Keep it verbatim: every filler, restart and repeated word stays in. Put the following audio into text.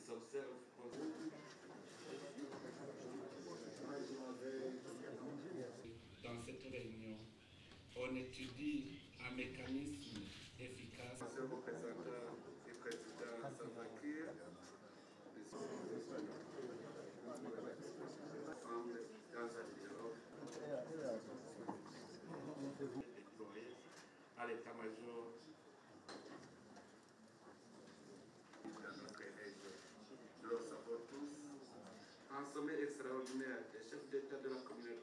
s'observe. Dans cette réunion, on étudie un mécanisme efficace. Monsieur le représentant et président Salva Kiir, ensemble dans un bureau déployé à l'état-major dans notre région. Nous le savons tous, un sommet extraordinaire des chefs d'État de la communauté